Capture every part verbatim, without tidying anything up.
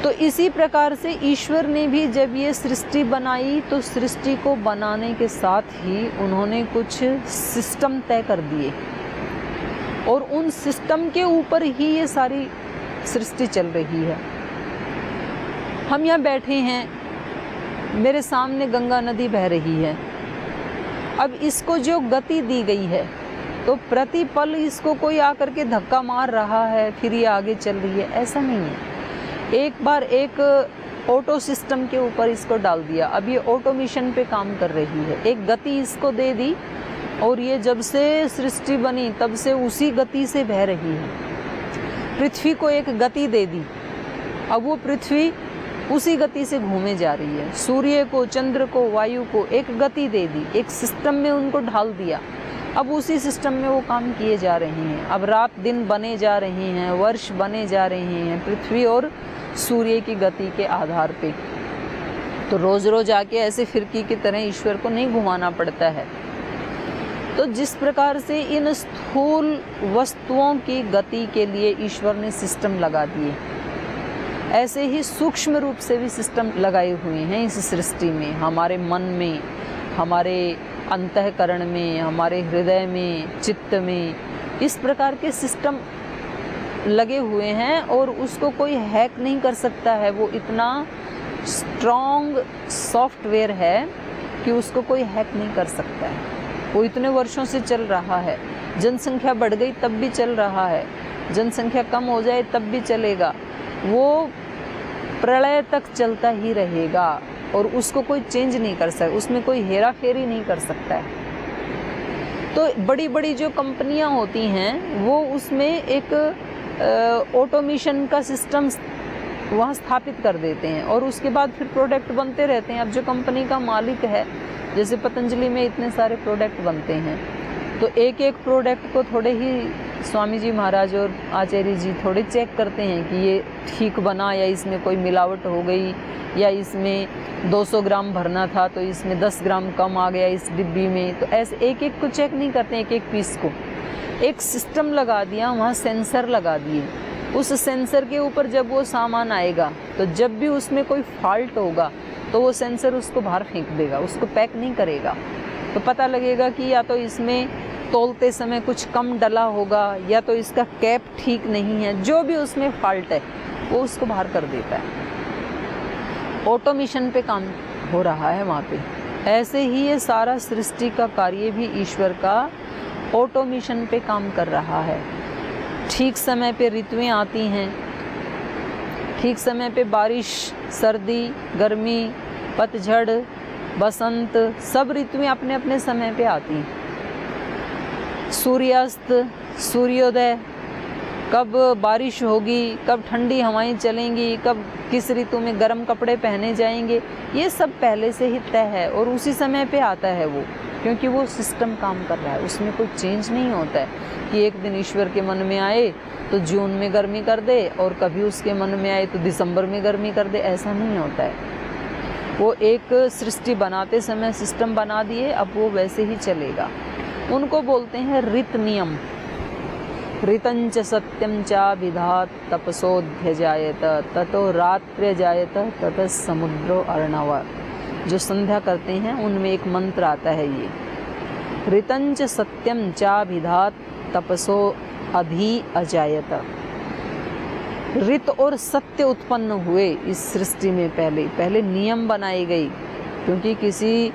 तो इसी प्रकार से ईश्वर ने भी जब ये सृष्टि बनाई तो सृष्टि को बनाने के साथ ही उन्होंने कुछ सिस्टम तय कर दिए और उन सिस्टम के ऊपर ही ये सारी सृष्टि चल रही है। हम यहाँ बैठे हैं, मेरे सामने गंगा नदी बह रही है। अब इसको जो गति दी गई है तो प्रतिपल इसको कोई आकर के धक्का मार रहा है फिर ये आगे चल रही है, ऐसा नहीं है। एक बार एक ऑटो सिस्टम के ऊपर इसको डाल दिया, अब ये ऑटोमेशन पे काम कर रही है, एक गति इसको दे दी और ये जब से सृष्टि बनी तब से उसी गति से बह रही है। पृथ्वी को एक गति दे दी, अब वो पृथ्वी उसी गति से घूमे जा रही है। सूर्य को, चंद्र को, वायु को एक गति दे दी, एक सिस्टम में उनको ढाल दिया, अब उसी सिस्टम में वो काम किए जा रहे हैं। अब रात दिन बने जा रहे हैं, वर्ष बने जा रहे हैं पृथ्वी और सूर्य की गति के आधार पे। तो रोज रोज आके ऐसे फिरकी की तरह ईश्वर को नहीं घुमाना पड़ता है। तो जिस प्रकार से इन स्थूल वस्तुओं की गति के लिए ईश्वर ने सिस्टम लगा दिए, ऐसे ही सूक्ष्म रूप से भी सिस्टम लगाए हुए हैं इस सृष्टि में। हमारे मन में, हमारे अंतःकरण में, हमारे हृदय में, चित्त में, इस प्रकार के सिस्टम लगे हुए हैं और उसको कोई हैक नहीं कर सकता है। वो इतना स्ट्रॉन्ग सॉफ्टवेयर है कि उसको कोई हैक नहीं कर सकता है। वो इतने वर्षों से चल रहा है। जनसंख्या बढ़ गई तब भी चल रहा है, जनसंख्या कम हो जाए तब भी चलेगा, वो प्रलय तक चलता ही रहेगा और उसको कोई चेंज नहीं कर सकता, उसमें कोई हेरा फेरी नहीं कर सकता है। तो बड़ी बड़ी जो कंपनियां होती हैं वो उसमें एक ऑटोमेशन का सिस्टम वहाँ स्थापित कर देते हैं और उसके बाद फिर प्रोडक्ट बनते रहते हैं। अब जो कंपनी का मालिक है, जैसे पतंजलि में इतने सारे प्रोडक्ट बनते हैं, तो एक एक प्रोडक्ट को थोड़े ही स्वामी जी महाराज और आचार्य जी थोड़े चेक करते हैं कि ये ठीक बना या इसमें कोई मिलावट हो गई, या इसमें दो सौ ग्राम भरना था तो इसमें दस ग्राम कम आ गया इस डिब्बी में। तो ऐसे एक एक को चेक नहीं करते, एक एक पीस को एक सिस्टम लगा दिया, वहाँ सेंसर लगा दिए। उस सेंसर के ऊपर जब वो सामान आएगा तो जब भी उसमें कोई फॉल्ट होगा तो वो सेंसर उसको बाहर फेंक देगा, उसको पैक नहीं करेगा। तो पता लगेगा कि या तो इसमें तोलते समय कुछ कम डला होगा या तो इसका कैप ठीक नहीं है, जो भी उसमें फॉल्ट है वो उसको बाहर कर देता है। ऑटोमेशन पे काम हो रहा है वहाँ पे। ऐसे ही ये सारा सृष्टि का कार्य भी ईश्वर का ऑटोमेशन पे काम कर रहा है। ठीक समय पे ऋतुएं आती हैं, ठीक समय पे बारिश, सर्दी, गर्मी, पतझड़, बसंत, सब ऋतुएं अपने अपने समय पे आती हैं। सूर्यास्त, सूर्योदय, कब बारिश होगी, कब ठंडी हवाएं चलेंगी, कब किस ऋतु में गर्म कपड़े पहने जाएंगे, ये सब पहले से ही तय है और उसी समय पे आता है वो, क्योंकि वो सिस्टम काम कर रहा है, उसमें कोई चेंज नहीं होता है कि एक दिन ईश्वर के मन में आए तो जून में गर्मी कर दे और कभी उसके मन में आए तो दिसंबर में गर्मी कर दे, ऐसा नहीं होता है। वो एक सृष्टि बनाते समय सिस्टम बना दिए, अब वो वैसे ही चलेगा। उनको बोलते हैं ऋत नियम। ऋतंच सत्यम चा विधात तपसोध्य जायत ततो रात्रि जायत तत समुद्रो अर्णव। जो संध्या करते हैं उनमें एक मंत्र आता है ये, ऋतंच सत्यम चा विधात तपसो अधि अजायत। ऋत और सत्य उत्पन्न हुए इस सृष्टि में। पहले पहले नियम बनाए गए, क्योंकि किसी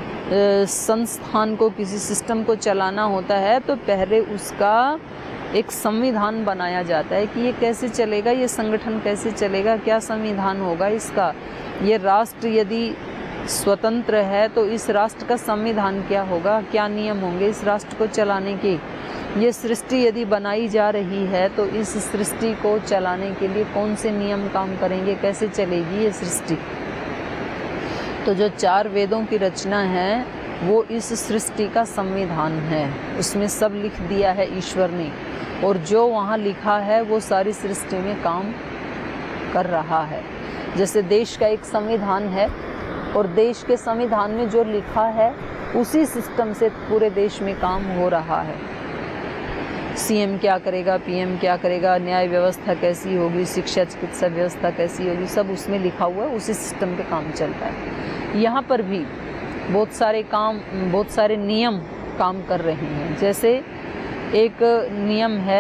संस्थान को, किसी सिस्टम को चलाना होता है तो पहले उसका एक संविधान बनाया जाता है कि ये कैसे चलेगा, ये संगठन कैसे चलेगा, क्या संविधान होगा इसका। ये राष्ट्र यदि स्वतंत्र है तो इस राष्ट्र का संविधान क्या होगा, क्या नियम होंगे इस राष्ट्र को चलाने के। ये सृष्टि यदि बनाई जा रही है तो इस सृष्टि को चलाने के लिए कौन से नियम काम करेंगे, कैसे चलेगी ये सृष्टि। तो जो चार वेदों की रचना है वो इस सृष्टि का संविधान है, उसमें सब लिख दिया है ईश्वर ने, और जो वहाँ लिखा है वो सारी सृष्टि में काम कर रहा है। जैसे देश का एक संविधान है और देश के संविधान में जो लिखा है उसी सिस्टम से पूरे देश में काम हो रहा है। सीएम क्या करेगा, पीएम क्या करेगा, न्याय व्यवस्था कैसी होगी, शिक्षा चिकित्सा व्यवस्था कैसी होगी, सब उसमें लिखा हुआ है, उसी सिस्टम पे काम चलता है। यहाँ पर भी बहुत सारे काम, बहुत सारे नियम काम कर रहे हैं। जैसे एक नियम है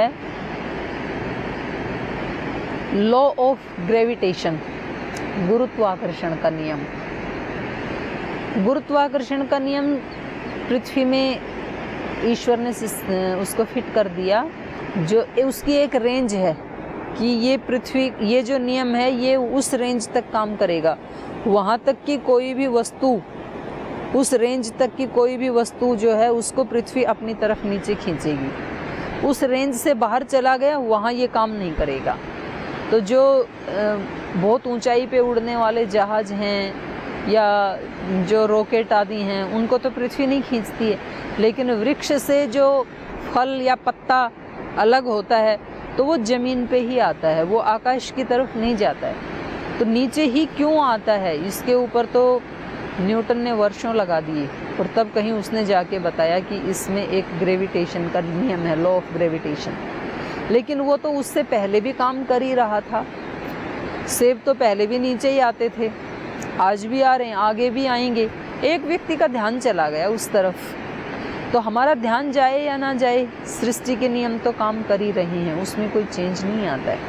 लॉ ऑफ ग्रेविटेशन, गुरुत्वाकर्षण का नियम। गुरुत्वाकर्षण का नियम पृथ्वी में ईश्वर ने उसको फिट कर दिया, जो उसकी एक रेंज है कि ये पृथ्वी, ये जो नियम है ये उस रेंज तक काम करेगा। वहाँ तक कि कोई भी वस्तु, उस रेंज तक की कोई भी वस्तु जो है उसको पृथ्वी अपनी तरफ नीचे खींचेगी। उस रेंज से बाहर चला गया, वहाँ ये काम नहीं करेगा। तो जो बहुत ऊंचाई पे उड़ने वाले जहाज हैं या जो रॉकेट आदि हैं, उनको तो पृथ्वी नहीं खींचती है, लेकिन वृक्ष से जो फल या पत्ता अलग होता है तो वो ज़मीन पे ही आता है, वो आकाश की तरफ नहीं जाता है। तो नीचे ही क्यों आता है, इसके ऊपर तो न्यूटन ने वर्षों लगा दिए, और तब कहीं उसने जाके बताया कि इसमें एक ग्रेविटेशन का नियम है, लॉ ऑफ ग्रेविटेशन। लेकिन वो तो उससे पहले भी काम कर ही रहा था। सेब तो पहले भी नीचे ही आते थे, आज भी आ रहे हैं, आगे भी आएंगे। एक व्यक्ति का ध्यान चला गया उस तरफ, तो हमारा ध्यान जाए या ना जाए, सृष्टि के नियम तो काम कर ही रहे हैं, उसमें कोई चेंज नहीं आता है।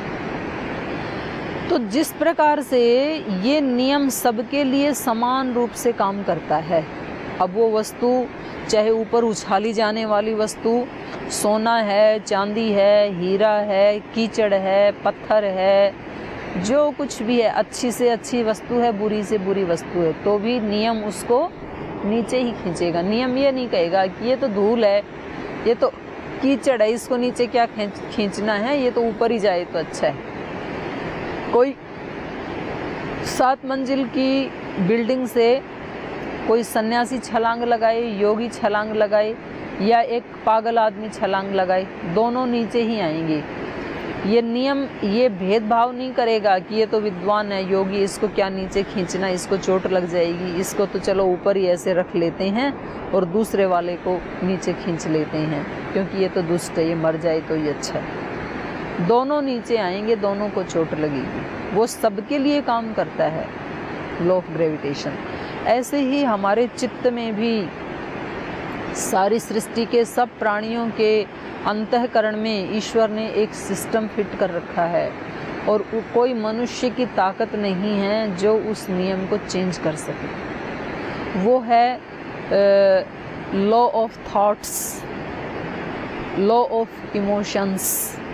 तो जिस प्रकार से ये नियम सबके लिए समान रूप से काम करता है, अब वो वस्तु चाहे ऊपर उछाली जाने वाली वस्तु सोना है, चांदी है, हीरा है, कीचड़ है, पत्थर है, जो कुछ भी है, अच्छी से अच्छी वस्तु है, बुरी से बुरी वस्तु है, तो भी नियम उसको नीचे ही खींचेगा। नियम ये नहीं कहेगा कि ये तो धूल है, ये तो कीचड़ है, इसको नीचे क्या खींचना है, ये तो ऊपर ही जाए तो अच्छा है। कोई सात मंजिल की बिल्डिंग से कोई सन्यासी छलांग लगाए, योगी छलांग लगाए, या एक पागल आदमी छलांग लगाए, दोनों नीचे ही आएंगे। ये नियम ये भेदभाव नहीं करेगा कि ये तो विद्वान है, योगी, इसको क्या नीचे खींचना, इसको चोट लग जाएगी, इसको तो चलो ऊपर ही ऐसे रख लेते हैं और दूसरे वाले को नीचे खींच लेते हैं, क्योंकि ये तो दुष्ट है, ये मर जाए तो ये अच्छा है। दोनों नीचे आएंगे, दोनों को चोट लगेगी। वो सबके लिए काम करता है, लॉ ऑफ ग्रेविटेशन। ऐसे ही हमारे चित्त में भी सारी सृष्टि के सब प्राणियों के अंतःकरण में ईश्वर ने एक सिस्टम फिट कर रखा है, और कोई मनुष्य की ताकत नहीं है जो उस नियम को चेंज कर सके। वो है law of thoughts, law of emotions,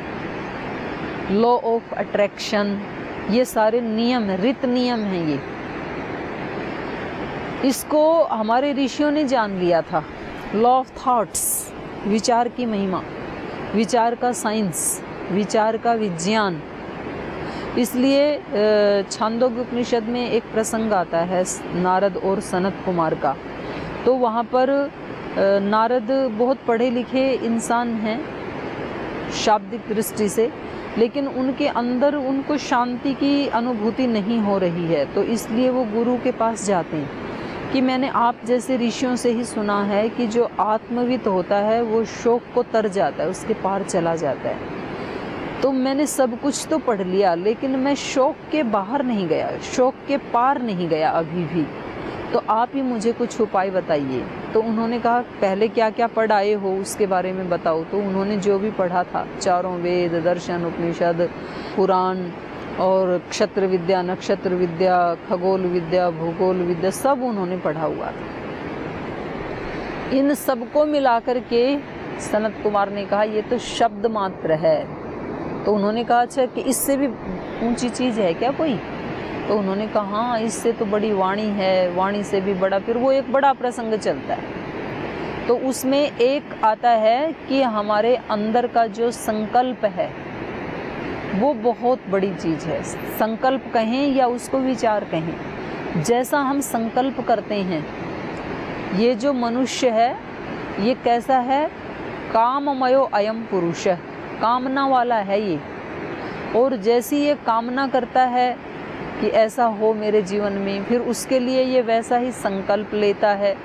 law of attraction, ये सारे नियम है, रित नियम हैं ये। इसको हमारे ऋषियों ने जान लिया था। लॉ ऑफ थॉट्स, विचार की महिमा, विचार का साइंस, विचार का विज्ञान। इसलिए छांदोग्य उपनिषद में एक प्रसंग आता है नारद और सनत कुमार का। तो वहाँ पर नारद बहुत पढ़े लिखे इंसान हैं शाब्दिक दृष्टि से, लेकिन उनके अंदर उनको शांति की अनुभूति नहीं हो रही है। तो इसलिए वो गुरु के पास जाते हैं कि मैंने आप जैसे ऋषियों से ही सुना है कि जो आत्मवित होता है वो शोक को तर जाता है, उसके पार चला जाता है। तो मैंने सब कुछ तो पढ़ लिया, लेकिन मैं शोक के बाहर नहीं गया, शोक के पार नहीं गया अभी भी। तो आप ही मुझे कुछ उपाय बताइए। तो उन्होंने कहा पहले क्या क्या पढ़ आए हो उसके बारे में बताओ। तो उन्होंने जो भी पढ़ा था, चारों वेद, दर्शन, उपनिषद, पुराण और क्षत्र विद्या, नक्षत्र विद्या, खगोल विद्या, भूगोल विद्या, सब उन्होंने पढ़ा हुआ था। इन सबको मिलाकर के सनत कुमार ने कहा ये तो शब्द मात्र है। तो उन्होंने कहा अच्छा कि इससे भी ऊंची चीज़ है क्या कोई? तो उन्होंने कहा हाँ, इससे तो बड़ी वाणी है, वाणी से भी बड़ा। फिर वो एक बड़ा प्रसंग चलता है। तो उसमें एक आता है कि हमारे अंदर का जो संकल्प है वो बहुत बड़ी चीज़ है। संकल्प कहें या उसको विचार कहें, जैसा हम संकल्प करते हैं, ये जो मनुष्य है ये कैसा है, काममयो अयम पुरुष, कामना वाला है ये। और जैसी ये कामना करता है कि ऐसा हो मेरे जीवन में, फिर उसके लिए ये वैसा ही संकल्प लेता है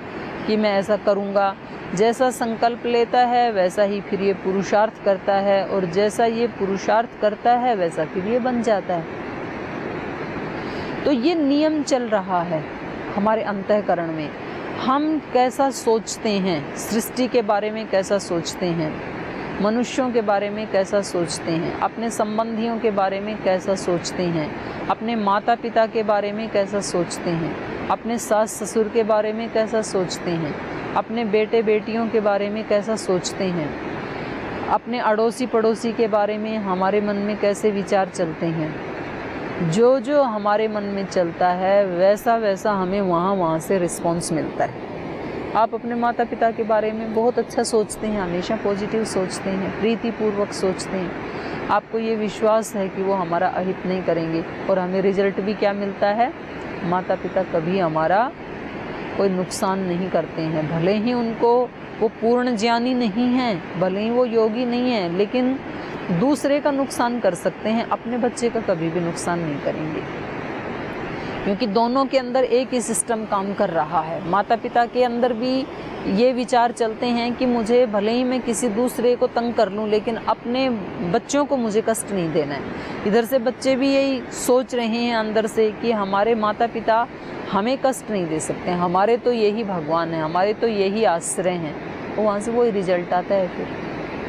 कि मैं ऐसा करूँगा। जैसा संकल्प लेता है वैसा ही फिर ये पुरुषार्थ करता है, और जैसा ये पुरुषार्थ करता है वैसा फिर ये बन जाता है। तो ये नियम चल रहा है हमारे अंतःकरण में। हम कैसा सोचते हैं, सृष्टि के बारे में कैसा सोचते हैं, मनुष्यों के बारे में कैसा सोचते हैं, अपने संबंधियों के बारे में कैसा सोचते हैं, अपने माता पिता के बारे में कैसा सोचते हैं, अपने सास ससुर के बारे में कैसा सोचते हैं, अपने बेटे बेटियों के बारे में कैसा सोचते हैं, अपने अड़ोसी पड़ोसी के बारे में हमारे मन में कैसे विचार चलते हैं। जो जो हमारे मन में चलता है वैसा वैसा हमें वहाँ वहाँ से रिस्पॉन्स मिलता है। आप अपने माता पिता के बारे में बहुत अच्छा सोचते हैं, हमेशा पॉजिटिव सोचते हैं, प्रीतिपूर्वक सोचते हैं, आपको ये विश्वास है कि वो हमारा अहित नहीं करेंगे, और हमें रिजल्ट भी क्या मिलता है, माता पिता कभी हमारा कोई नुकसान नहीं करते हैं। भले ही उनको वो पूर्ण ज्ञानी नहीं हैं, भले ही वो योगी नहीं हैं, लेकिन दूसरे का नुकसान कर सकते हैं, अपने बच्चे का कभी भी नुकसान नहीं करेंगे, क्योंकि दोनों के अंदर एक ही सिस्टम काम कर रहा है। माता पिता के अंदर भी ये विचार चलते हैं कि मुझे भले ही मैं किसी दूसरे को तंग कर लूं, लेकिन अपने बच्चों को मुझे कष्ट नहीं देना है। इधर से बच्चे भी यही सोच रहे हैं अंदर से कि हमारे माता पिता हमें कष्ट नहीं दे सकते, हमारे तो यही भगवान है, हमारे तो यही आश्रय हैं। तो वहाँ से वही रिजल्ट आता है फिर।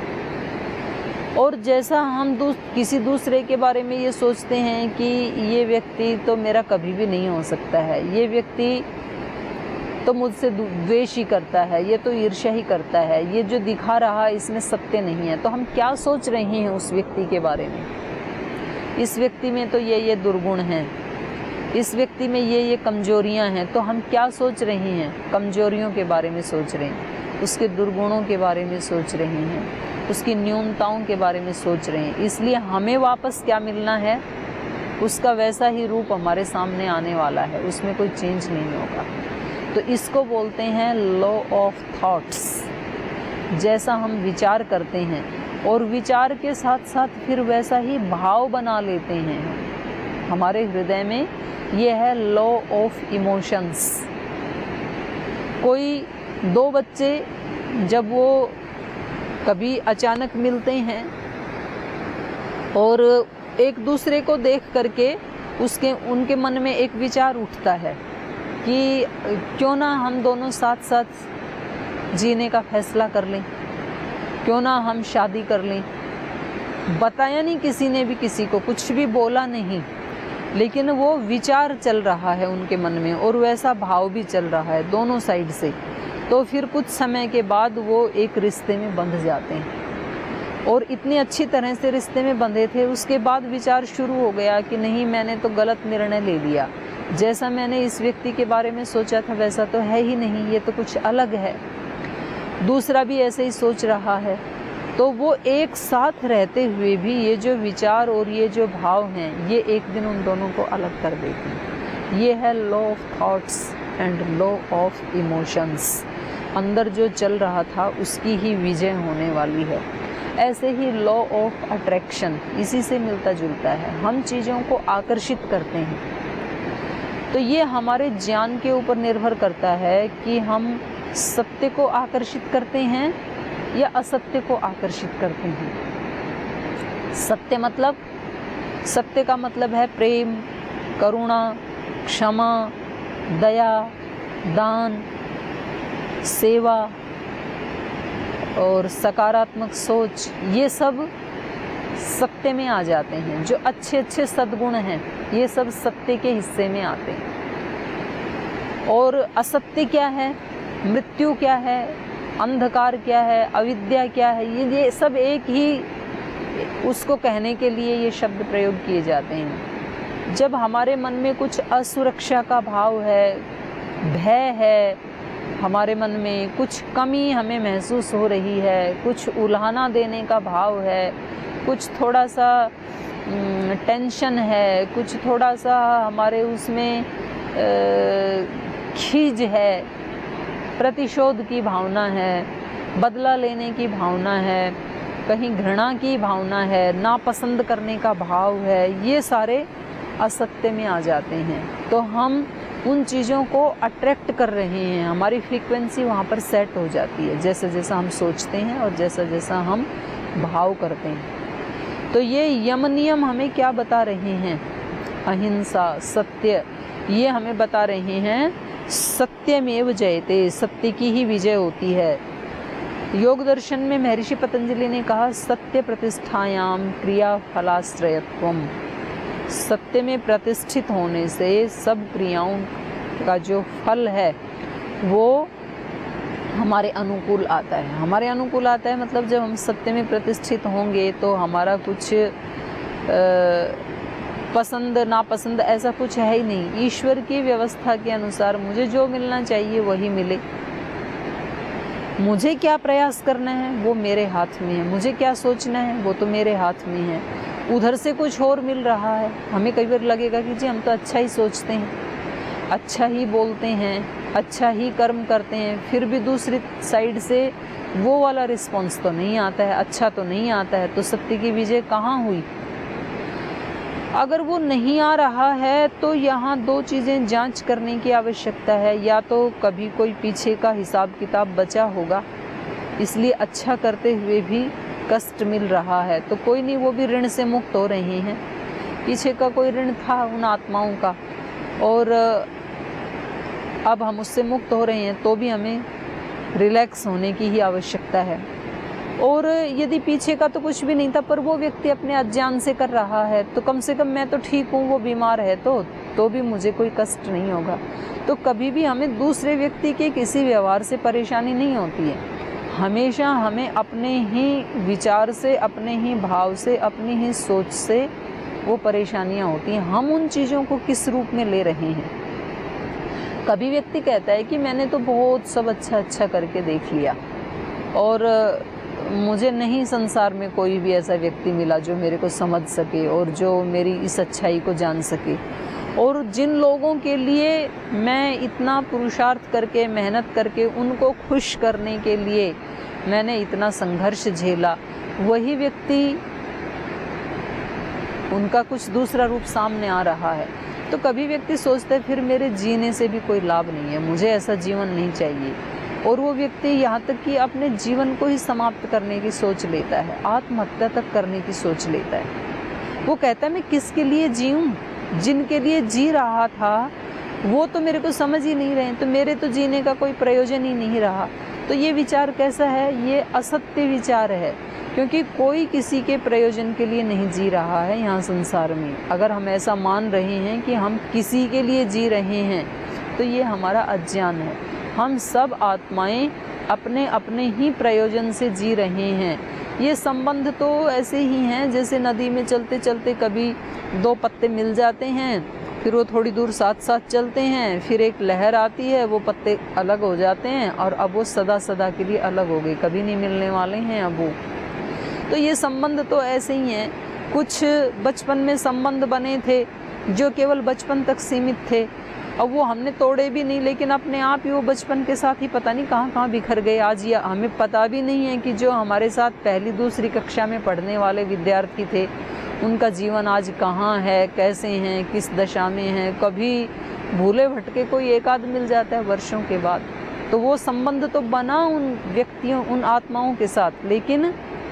और जैसा हम दूस, किसी दूसरे के बारे में ये सोचते हैं कि ये व्यक्ति तो मेरा कभी भी नहीं हो सकता है, ये व्यक्ति तो मुझसे द्वेष ही करता है, ये तो ईर्ष्या ही करता है, ये जो दिखा रहा है इसमें सत्य नहीं है, तो हम क्या सोच रहे हैं उस व्यक्ति के बारे में, इस व्यक्ति में तो ये ये दुर्गुण हैं, इस व्यक्ति में ये ये कमजोरियां हैं, तो हम क्या सोच रहे हैं, कमजोरियों के बारे में सोच रहे हैं, उसके दुर्गुणों के बारे में सोच रहे हैं, उसकी न्यूनताओं के बारे में सोच रहे हैं। इसलिए हमें वापस क्या मिलना है, उसका वैसा ही रूप हमारे सामने आने वाला है, उसमें कोई चेंज नहीं होगा। तो इसको बोलते हैं लॉ ऑफ थॉट्स। जैसा हम विचार करते हैं और विचार के साथ साथ फिर वैसा ही भाव बना लेते हैं हमारे हृदय में, ये है लॉ ऑफ इमोशंस। कोई दो बच्चे जब वो कभी अचानक मिलते हैं और एक दूसरे को देख करके उसके उनके मन में एक विचार उठता है कि क्यों ना हम दोनों साथ साथ जीने का फैसला कर लें, क्यों ना हम शादी कर लें। बताया नहीं किसी ने भी, किसी को कुछ भी बोला नहीं, लेकिन वो विचार चल रहा है उनके मन में और वैसा भाव भी चल रहा है दोनों साइड से। तो फिर कुछ समय के बाद वो एक रिश्ते में बंध जाते हैं, और इतनी अच्छी तरह से रिश्ते में बंधे थे, उसके बाद विचार शुरू हो गया कि नहीं, मैंने तो गलत निर्णय ले लिया, जैसा मैंने इस व्यक्ति के बारे में सोचा था वैसा तो है ही नहीं, ये तो कुछ अलग है। दूसरा भी ऐसे ही सोच रहा है। तो वो एक साथ रहते हुए भी ये जो विचार और ये जो भाव हैं, ये एक दिन उन दोनों को अलग कर देते हैं। ये है law of thoughts and law of emotions. अंदर जो चल रहा था उसकी ही विजय होने वाली है। ऐसे ही लॉ ऑफ अट्रैक्शन इसी से मिलता जुलता है, हम चीज़ों को आकर्षित करते हैं। तो ये हमारे ज्ञान के ऊपर निर्भर करता है कि हम सत्य को आकर्षित करते हैं या असत्य को आकर्षित करते हैं। सत्य मतलब, सत्य का मतलब है प्रेम, करुणा, क्षमा, दया, दान, सेवा और सकारात्मक सोच, ये सब सत्य में आ जाते हैं। जो अच्छे अच्छे सद्गुण हैं ये सब सत्य के हिस्से में आते हैं। और असत्य क्या है, मृत्यु क्या है, अंधकार क्या है, अविद्या क्या है, ये ये सब एक ही उसको कहने के लिए ये शब्द प्रयोग किए जाते हैं। जब हमारे मन में कुछ असुरक्षा का भाव है, भय है, हमारे मन में कुछ कमी हमें महसूस हो रही है, कुछ उल्हाना देने का भाव है, कुछ थोड़ा सा टेंशन है, कुछ थोड़ा सा हमारे उसमें खीज है, प्रतिशोध की भावना है, बदला लेने की भावना है, कहीं घृणा की भावना है, नापसंद करने का भाव है, ये सारे असत्य में आ जाते हैं। तो हम उन चीज़ों को अट्रैक्ट कर रहे हैं, हमारी फ्रीक्वेंसी वहाँ पर सेट हो जाती है जैसा जैसा हम सोचते हैं और जैसा जैसा हम भाव करते हैं। तो ये यम नियम हमें क्या बता रहे हैं? अहिंसा, सत्य, ये हमें बता रहे हैं सत्यमेव जयते, सत्य की ही विजय होती है। योग दर्शन में महर्षि पतंजलि ने कहा सत्य प्रतिष्ठायाम क्रिया फलाश्रयत्वम, सत्य में प्रतिष्ठित होने से सब क्रियाओं का जो फल है वो हमारे अनुकूल आता है। हमारे अनुकूल आता है मतलब जब हम सत्य में प्रतिष्ठित होंगे तो हमारा कुछ आ, पसंद नापसंद ऐसा कुछ है ही नहीं। ईश्वर की व्यवस्था के अनुसार मुझे जो मिलना चाहिए वही मिले। मुझे क्या प्रयास करना है वो मेरे हाथ में है, मुझे क्या सोचना है वो तो मेरे हाथ में है। उधर से कुछ और मिल रहा है, हमें कई बार लगेगा कि जी हम तो अच्छा ही सोचते हैं, अच्छा ही बोलते हैं, अच्छा ही कर्म करते हैं, फिर भी दूसरी साइड से वो वाला रिस्पॉन्स तो नहीं आता है, अच्छा तो नहीं आता है। तो सत्य की विजय कहाँ हुई? अगर वो नहीं आ रहा है तो यहाँ दो चीज़ें जांच करने की आवश्यकता है। या तो कभी कोई पीछे का हिसाब किताब बचा होगा, इसलिए अच्छा करते हुए भी कष्ट मिल रहा है, तो कोई नहीं, वो भी ऋण से मुक्त हो रहे हैं। पीछे का कोई ऋण था उन आत्माओं का और अब हम उससे मुक्त हो रहे हैं, तो भी हमें रिलैक्स होने की ही आवश्यकता है। और यदि पीछे का तो कुछ भी नहीं था पर वो व्यक्ति अपने अज्ञान से कर रहा है, तो कम से कम मैं तो ठीक हूँ, वो बीमार है तो तो भी मुझे कोई कष्ट नहीं होगा। तो कभी भी हमें दूसरे व्यक्ति के किसी व्यवहार से परेशानी नहीं होती है। हमेशा हमें अपने ही विचार से, अपने ही भाव से, अपनी ही सोच से वो परेशानियाँ होती हैं। हम उन चीज़ों को किस रूप में ले रहे हैं? कभी व्यक्ति कहता है कि मैंने तो बहुत सब अच्छा अच्छा करके देख लिया और मुझे नहीं संसार में कोई भी ऐसा व्यक्ति मिला जो मेरे को समझ सके और जो मेरी इस अच्छाई को जान सके। और जिन लोगों के लिए मैं इतना पुरुषार्थ करके, मेहनत करके उनको खुश करने के लिए मैंने इतना संघर्ष झेला, वही व्यक्ति, उनका कुछ दूसरा रूप सामने आ रहा है। तो कभी व्यक्ति सोचता है फिर मेरे जीने से भी कोई लाभ नहीं है, मुझे ऐसा जीवन नहीं चाहिए। और वो व्यक्ति यहाँ तक कि अपने जीवन को ही समाप्त करने की सोच लेता है, आत्महत्या तक करने की सोच लेता है। वो कहता है मैं किसके लिए जीऊँ? जिनके लिए जी रहा था वो तो मेरे को समझ ही नहीं रहे, तो मेरे तो जीने का कोई प्रयोजन ही नहीं रहा। तो ये विचार कैसा है? ये असत्य विचार है, क्योंकि कोई किसी के प्रयोजन के लिए नहीं जी रहा है यहाँ संसार में। अगर हम ऐसा मान रहे हैं कि हम किसी के लिए जी रहे हैं तो ये हमारा अज्ञान है। हम सब आत्माएं अपने अपने ही प्रयोजन से जी रहे हैं। ये संबंध तो ऐसे ही हैं जैसे नदी में चलते चलते कभी दो पत्ते मिल जाते हैं, फिर वो थोड़ी दूर साथ साथ चलते हैं, फिर एक लहर आती है, वो पत्ते अलग हो जाते हैं और अब वो सदा सदा के लिए अलग हो गए, कभी नहीं मिलने वाले हैं अब वो। तो ये संबंध तो ऐसे ही हैं। कुछ बचपन में संबंध बने थे जो केवल बचपन तक सीमित थे, अब वो हमने तोड़े भी नहीं, लेकिन अपने आप ही वो बचपन के साथ ही पता नहीं कहाँ कहाँ बिखर गए। आज ये हमें पता भी नहीं है कि जो हमारे साथ पहली दूसरी कक्षा में पढ़ने वाले विद्यार्थी थे उनका जीवन आज कहाँ है, कैसे हैं, किस दशा में हैं। कभी भूले भटके कोई एक आध मिल जाता है वर्षों के बाद। तो वो संबंध तो बना उन व्यक्तियों, उन आत्माओं के साथ, लेकिन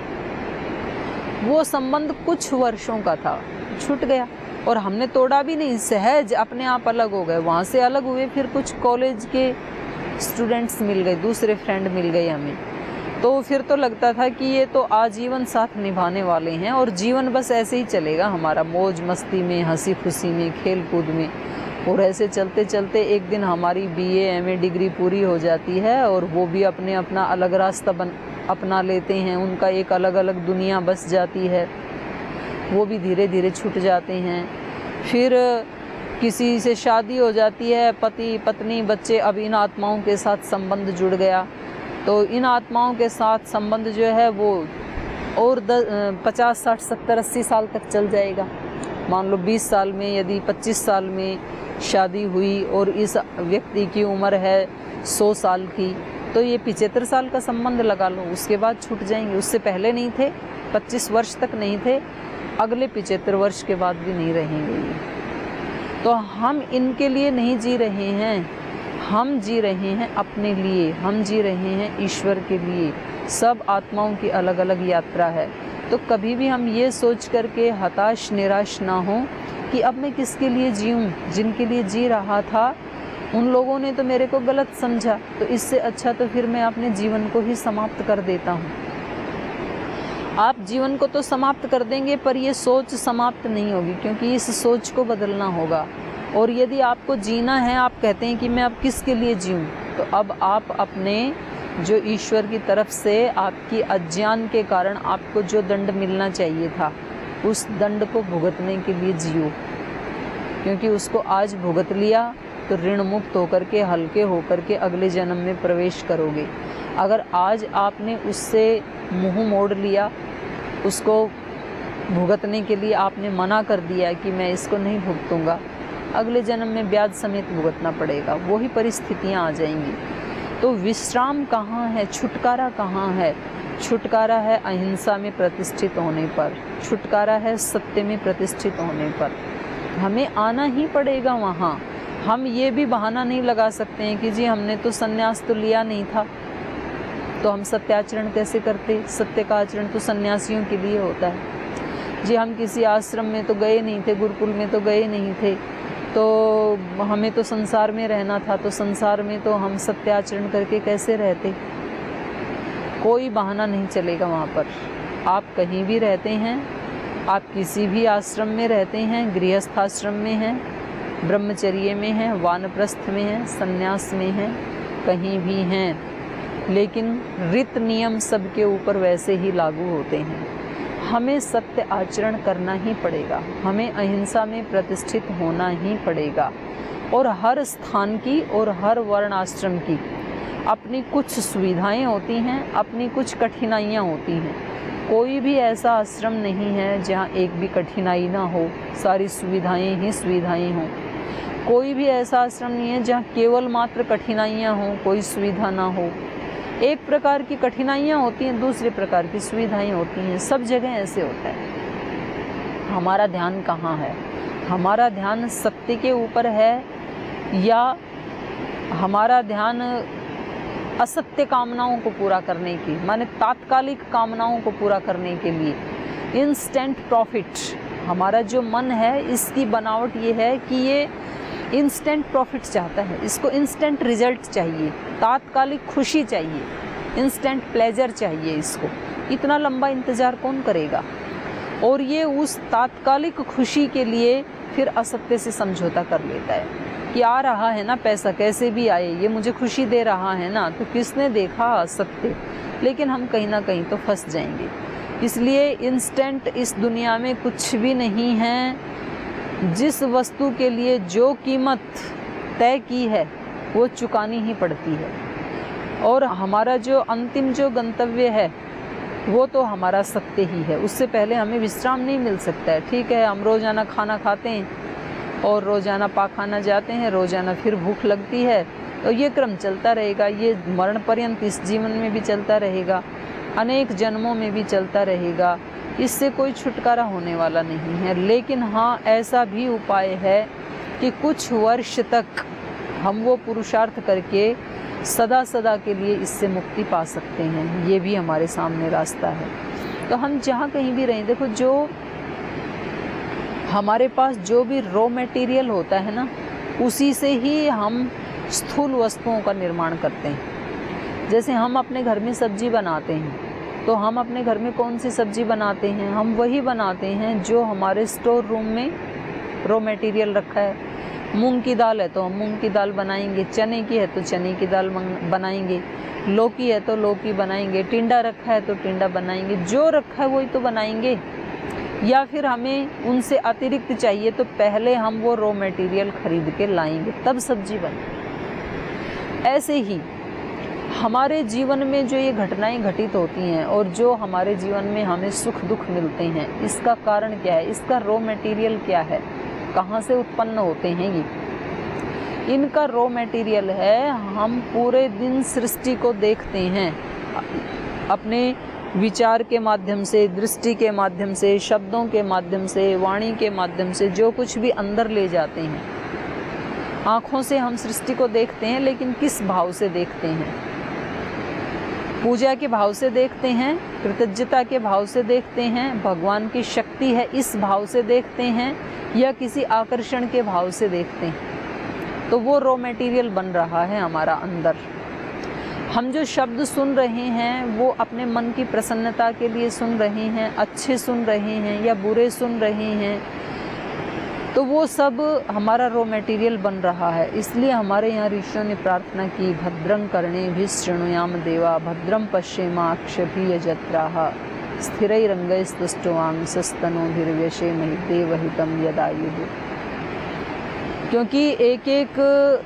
वो संबंध कुछ वर्षों का था, छूट गया और हमने तोड़ा भी नहीं, सहज अपने आप अलग हो गए। वहाँ से अलग हुए, फिर कुछ कॉलेज के स्टूडेंट्स मिल गए, दूसरे फ्रेंड मिल गए हमें, तो फिर तो लगता था कि ये तो आजीवन साथ निभाने वाले हैं और जीवन बस ऐसे ही चलेगा हमारा, मौज मस्ती में, हंसी खुशी में, खेल कूद में। और ऐसे चलते चलते एक दिन हमारी बीए एमए डिग्री पूरी हो जाती है और वो भी अपने अपना अलग रास्ता बन अपना लेते हैं, उनका एक अलग अलग दुनिया बस जाती है, वो भी धीरे धीरे छूट जाते हैं। फिर किसी से शादी हो जाती है, पति पत्नी बच्चे, अब इन आत्माओं के साथ संबंध जुड़ गया। तो इन आत्माओं के साथ संबंध जो है वो और पचास साठ सत्तर अस्सी साल तक चल जाएगा। मान लो बीस साल में, यदि पच्चीस साल में शादी हुई और इस व्यक्ति की उम्र है सौ साल की, तो ये पचहत्तर साल का संबंध लगा लो, उसके बाद छूट जाएंगे। उससे पहले नहीं थे, पच्चीस वर्ष तक नहीं थे, अगले पचहत्तर वर्ष के बाद भी नहीं रहेंगे ये। तो हम इनके लिए नहीं जी रहे हैं, हम जी रहे हैं अपने लिए, हम जी रहे हैं ईश्वर के लिए। सब आत्माओं की अलग अलग यात्रा है। तो कभी भी हम ये सोच करके हताश निराश ना हो कि अब मैं किसके लिए जीऊँ, जिनके लिए जी रहा था उन लोगों ने तो मेरे को गलत समझा, तो इससे अच्छा तो फिर मैं अपने जीवन को ही समाप्त कर देता हूँ। आप जीवन को तो समाप्त कर देंगे पर ये सोच समाप्त नहीं होगी, क्योंकि इस सोच को बदलना होगा। और यदि आपको जीना है, आप कहते हैं कि मैं अब किसके लिए जीऊँ, तो अब आप अपने जो ईश्वर की तरफ से आपकी अज्ञान के कारण आपको जो दंड मिलना चाहिए था उस दंड को भुगतने के लिए जियो, क्योंकि उसको आज भुगत लिया तो ऋण मुक्त होकर के, हल्के होकर के अगले जन्म में प्रवेश करोगे। अगर आज आपने उससे मुंह मोड़ लिया, उसको भुगतने के लिए आपने मना कर दिया कि मैं इसको नहीं भुगतूंगा, अगले जन्म में ब्याज समेत भुगतना पड़ेगा, वही परिस्थितियां आ जाएंगी। तो विश्राम कहाँ है, छुटकारा कहाँ है? छुटकारा है अहिंसा में प्रतिष्ठित होने पर, छुटकारा है सत्य में प्रतिष्ठित होने पर। हमें आना ही पड़ेगा वहाँ। हम ये भी बहाना नहीं लगा सकते हैं कि जी हमने तो संन्यास तो लिया नहीं था, तो हम सत्याचरण कैसे करते? सत्य का आचरण तो सन्यासियों के लिए होता है। जी हम किसी आश्रम में तो गए नहीं थे, गुरुकुल में तो गए नहीं थे, तो हमें तो संसार में रहना था, तो संसार में तो हम सत्याचरण करके कैसे रहते? कोई बहाना नहीं चलेगा वहाँ पर। आप कहीं भी रहते हैं, आप किसी भी आश्रम में रहते हैं, गृहस्थ आश्रम में हैं, ब्रह्मचर्य में हैं, वानप्रस्थ में हैं, संन्यास में हैं, कहीं भी हैं, लेकिन रीत नियम सबके ऊपर वैसे ही लागू होते हैं। हमें सत्य आचरण करना ही पड़ेगा, हमें अहिंसा में प्रतिष्ठित होना ही पड़ेगा। और हर स्थान की और हर वर्ण आश्रम की अपनी कुछ सुविधाएं होती हैं, अपनी कुछ कठिनाइयां होती हैं। कोई भी ऐसा आश्रम नहीं है जहाँ एक भी कठिनाई ना हो, सारी सुविधाएं ही सुविधाएं हों। कोई भी ऐसा आश्रम नहीं है जहाँ केवल मात्र कठिनाइयाँ हों, कोई सुविधा ना हो। एक प्रकार की कठिनाइयाँ होती हैं, दूसरे प्रकार की सुविधाएं होती हैं, सब जगह ऐसे होता है। हमारा ध्यान कहाँ है? हमारा ध्यान सत्य के ऊपर है या हमारा ध्यान असत्य कामनाओं को पूरा करने की, माने तात्कालिक कामनाओं को पूरा करने के लिए, इंस्टेंट प्रॉफिट? हमारा जो मन है इसकी बनावट ये है कि ये इंस्टेंट प्रॉफिट चाहता है, इसको इंस्टेंट रिजल्ट चाहिए, तात्कालिक खुशी चाहिए, इंस्टेंट प्लेजर चाहिए इसको। इतना लंबा इंतज़ार कौन करेगा? और ये उस तात्कालिक खुशी के लिए फिर असत्य से समझौता कर लेता है कि आ रहा है ना पैसा, कैसे भी आए, ये मुझे खुशी दे रहा है ना, तो किसने देखा? असत्य। लेकिन हम कहीं ना कहीं तो फंस जाएंगे। इसलिए इंस्टेंट इस दुनिया में कुछ भी नहीं है। जिस वस्तु के लिए जो कीमत तय की है वो चुकानी ही पड़ती है। और हमारा जो अंतिम जो गंतव्य है वो तो हमारा सत्य ही है। उससे पहले हमें विश्राम नहीं मिल सकता है। ठीक है, हम रोज़ाना खाना खाते हैं और रोज़ाना पाखाना जाते हैं, रोज़ाना फिर भूख लगती है, तो ये क्रम चलता रहेगा। ये मरण पर्यंत इस जीवन में भी चलता रहेगा, अनेक जन्मों में भी चलता रहेगा। इससे कोई छुटकारा होने वाला नहीं है। लेकिन हाँ, ऐसा भी उपाय है कि कुछ वर्ष तक हम वो पुरुषार्थ करके सदा सदा के लिए इससे मुक्ति पा सकते हैं। ये भी हमारे सामने रास्ता है। तो हम जहाँ कहीं भी रहें, देखो जो हमारे पास जो भी रॉ मटेरियल होता है ना, उसी से ही हम स्थूल वस्तुओं का निर्माण करते हैं। जैसे हम अपने घर में सब्जी बनाते हैं, तो हम अपने घर में कौन सी सब्जी बनाते हैं? हम वही बनाते हैं जो हमारे स्टोर रूम में रॉ मटेरियल रखा है। मूंग की दाल है तो हम मूंग की दाल बनाएंगे, चने की है तो चने की दाल बनाएंगे, लौकी है तो लौकी बनाएंगे, टिंडा रखा है तो टिंडा बनाएंगे। जो रखा है वही तो बनाएंगे। या फिर हमें उनसे अतिरिक्त चाहिए तो पहले हम वो रॉ मटेरियल खरीद के लाएंगे, तब सब्जी बने। ऐसे ही हमारे जीवन में जो ये घटनाएं घटित होती हैं और जो हमारे जीवन में हमें सुख दुख मिलते हैं, इसका कारण क्या है? इसका रॉ मटेरियल क्या है? कहाँ से उत्पन्न होते हैं ये? इनका रॉ मटेरियल है, हम पूरे दिन सृष्टि को देखते हैं, अपने विचार के माध्यम से, दृष्टि के माध्यम से, शब्दों के माध्यम से, वाणी के माध्यम से जो कुछ भी अंदर ले जाते हैं। आँखों से हम सृष्टि को देखते हैं, लेकिन किस भाव से देखते हैं? पूजा के भाव से देखते हैं, कृतज्ञता के भाव से देखते हैं, भगवान की शक्ति है इस भाव से देखते हैं, या किसी आकर्षण के भाव से देखते हैं? तो वो रॉ मटेरियल बन रहा है हमारा अंदर। हम जो शब्द सुन रहे हैं वो अपने मन की प्रसन्नता के लिए सुन रहे हैं, अच्छे सुन रहे हैं या बुरे सुन रहे हैं, तो वो सब हमारा रॉ मटेरियल बन रहा है। इसलिए हमारे यहाँ ऋषियों ने प्रार्थना की, भद्रं कर्णेभिः शृणुयाम देवा, भद्रं पश्येमाक्षभिर्यजत्राः, स्थिरैरङ्गैस्तुष्टुवांसस्तनूभिर्व्यसेमहि देवहितं यदायुः। क्योंकि एक एक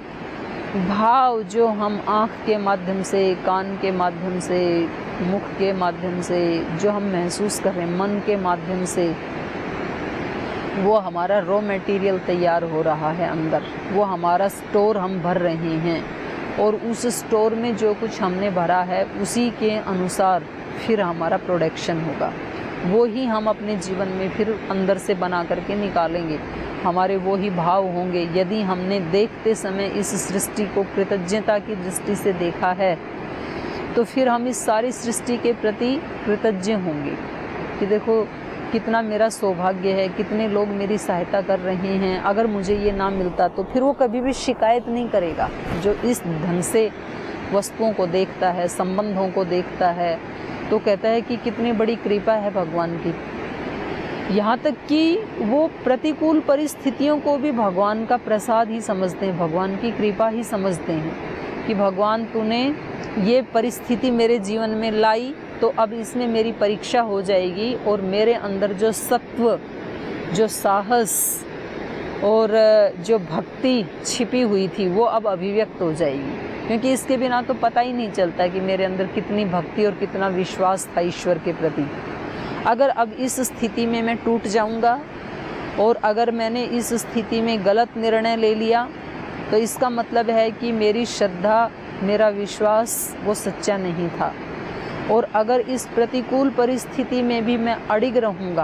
भाव जो हम आँख के माध्यम से, कान के माध्यम से, मुख के माध्यम से जो हम महसूस कर रहे हैं, मन के माध्यम से, वो हमारा रॉ मटेरियल तैयार हो रहा है अंदर। वो हमारा स्टोर हम भर रहे हैं, और उस स्टोर में जो कुछ हमने भरा है उसी के अनुसार फिर हमारा प्रोडक्शन होगा। वो ही हम अपने जीवन में फिर अंदर से बना करके निकालेंगे। हमारे वो ही भाव होंगे। यदि हमने देखते समय इस सृष्टि को कृतज्ञता की दृष्टि से देखा है, तो फिर हम इस सारी सृष्टि के प्रति कृतज्ञ होंगे कि देखो कितना मेरा सौभाग्य है, कितने लोग मेरी सहायता कर रहे हैं। अगर मुझे ये ना मिलता तो फिर वो कभी भी शिकायत नहीं करेगा। जो इस ढंग से वस्तुओं को देखता है, संबंधों को देखता है, तो कहता है कि कितनी बड़ी कृपा है भगवान की। यहाँ तक कि वो प्रतिकूल परिस्थितियों को भी भगवान का प्रसाद ही समझते हैं, भगवान की कृपा ही समझते हैं कि भगवान तूने ये परिस्थिति मेरे जीवन में लाई, तो अब इसमें मेरी परीक्षा हो जाएगी, और मेरे अंदर जो सत्व, जो साहस और जो भक्ति छिपी हुई थी वो अब अभिव्यक्त हो जाएगी। क्योंकि इसके बिना तो पता ही नहीं चलता कि मेरे अंदर कितनी भक्ति और कितना विश्वास था ईश्वर के प्रति। अगर अब इस स्थिति में मैं टूट जाऊंगा, और अगर मैंने इस स्थिति में गलत निर्णय ले लिया, तो इसका मतलब है कि मेरी श्रद्धा, मेरा विश्वास वो सच्चा नहीं था। और अगर इस प्रतिकूल परिस्थिति में भी मैं अड़िग रहूँगा,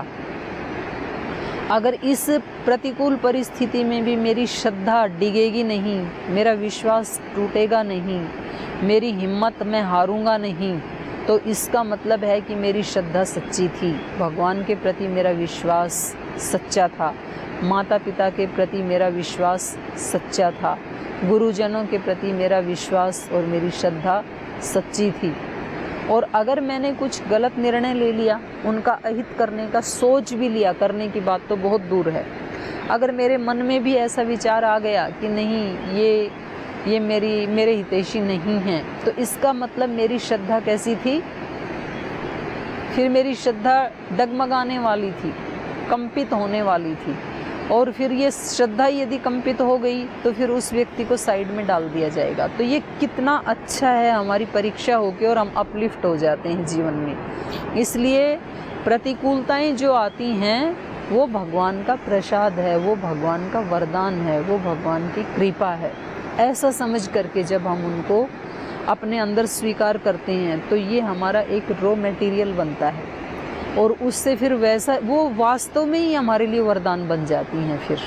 अगर इस प्रतिकूल परिस्थिति में भी मेरी श्रद्धा डिगेगी नहीं, मेरा विश्वास टूटेगा नहीं, मेरी हिम्मत मैं हारूंगा नहीं, तो इसका मतलब है कि मेरी श्रद्धा सच्ची थी, भगवान के प्रति मेरा विश्वास सच्चा था, माता पिता के प्रति मेरा विश्वास सच्चा था, गुरुजनों के प्रति मेरा विश्वास और मेरी श्रद्धा सच्ची थी। और अगर मैंने कुछ गलत निर्णय ले लिया, उनका अहित करने का सोच भी लिया, करने की बात तो बहुत दूर है, अगर मेरे मन में भी ऐसा विचार आ गया कि नहीं ये ये मेरी मेरे हितैषी नहीं हैं, तो इसका मतलब मेरी श्रद्धा कैसी थी? फिर मेरी श्रद्धा डगमगाने वाली थी, कंपित होने वाली थी। और फिर ये श्रद्धा यदि कंपित हो गई तो फिर उस व्यक्ति को साइड में डाल दिया जाएगा। तो ये कितना अच्छा है, हमारी परीक्षा होके और हम अपलिफ्ट हो जाते हैं जीवन में। इसलिए प्रतिकूलताएं जो आती हैं वो भगवान का प्रसाद है, वो भगवान का वरदान है, वो भगवान की कृपा है। ऐसा समझ करके जब हम उनको अपने अंदर स्वीकार करते हैं तो ये हमारा एक रॉ मटेरियल बनता है, और उससे फिर वैसा वो वास्तव में ही हमारे लिए वरदान बन जाती हैं। फिर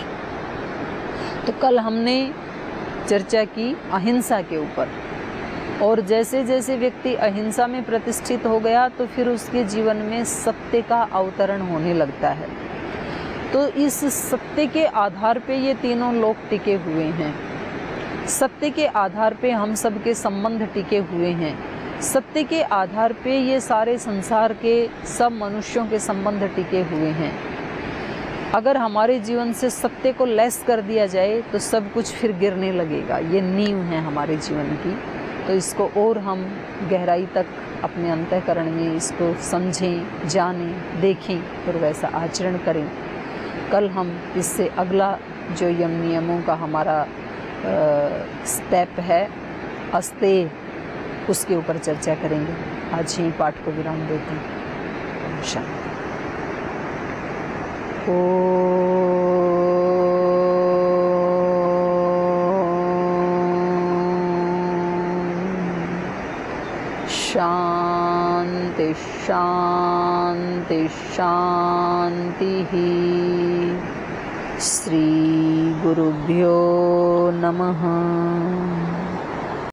तो कल हमने चर्चा की अहिंसा के ऊपर, और जैसे जैसे व्यक्ति अहिंसा में प्रतिष्ठित हो गया तो फिर उसके जीवन में सत्य का अवतरण होने लगता है। तो इस सत्य के आधार पे ये तीनों लोक टिके हुए हैं, सत्य के आधार पे हम सब के संबंध टिके हुए हैं, सत्य के आधार पे ये सारे संसार के सब मनुष्यों के संबंध टिके हुए हैं। अगर हमारे जीवन से सत्य को लेस कर दिया जाए तो सब कुछ फिर गिरने लगेगा। ये नींव है हमारे जीवन की, तो इसको और हम गहराई तक अपने अंतःकरण में इसको समझें, जानें, देखें और वैसा आचरण करें। कल हम इससे अगला जो यम नियमों का हमारा स्टेप है अस्तेय, उसके ऊपर चर्चा करेंगे। आज ही पाठ को विराम देते हैं। शांति। शांति। शांति शांति शांति ही। श्री गुरुभ्यो नमः।